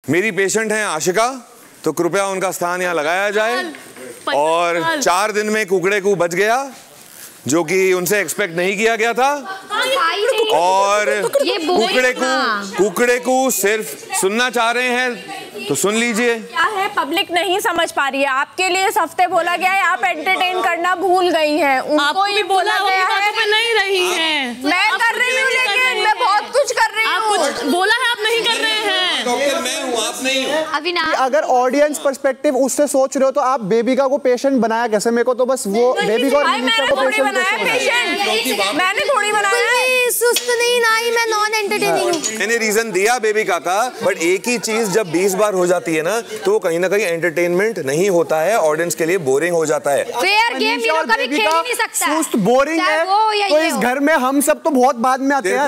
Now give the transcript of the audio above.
मेरी पेशेंट है आशिका, तो कृपया उनका स्थान यहाँ लगाया जाए। और 4 दिन में कुकड़े को बच गया, जो कि उनसे एक्सपेक्ट नहीं किया गया था। और कुकड़े को सिर्फ सुनना चाह रहे हैं तो सुन लीजिए। क्या है, पब्लिक नहीं समझ पा रही है। आपके लिए इस हफ्ते बोला गया है, आप एंटरटेन करना भूल गई हैं। उनको ये बोला गया है नहीं रही है। मैं कर रही हूँ, लेकिन मैं बहुत कुछ कर रही हूँ। कुछ बोला है, आप नहीं कर रहे हैं। डॉक्टर मैं हूँ, आप नहीं हो। अविनाश, अगर ऑडियंस पर्सपेक्टिव उससे सोच रहे हो तो आप बेबिका को पेशेंट बनाया कैसे? मेरे को तो बस वो बेबिका और मैंने थोड़ी बनाया पेशेंट, मैंने थोड़ी बनाया। सुस्त नहीं ना ही, मैं नॉन एंटरटेनिंग हूँ। मैंने रीजन दिया बेबिका का, बट एक ही चीज जब 20 बार हो जाती है ना, तो कहीं ना कहीं एंटरटेनमेंट नहीं होता है, ऑडियंस के लिए बोरिंग हो जाता है। फेयर गेम ये लोग कभी खेल ही नहीं सकता। सुस्त बोरिंग है तो इस घर में हम सब तो बहुत बाद में आते हैं।